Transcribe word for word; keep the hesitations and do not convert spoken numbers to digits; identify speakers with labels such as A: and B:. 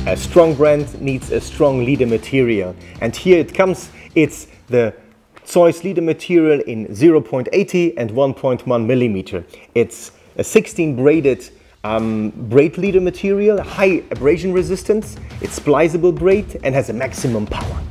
A: A strong brand needs a strong leader material. And here it comes, it's the ZEUS leader material in zero point eight zero and one point one millimeter. It's a sixteen braided um, braid leader material, high abrasion resistance, it's spliceable braid and has a maximum power.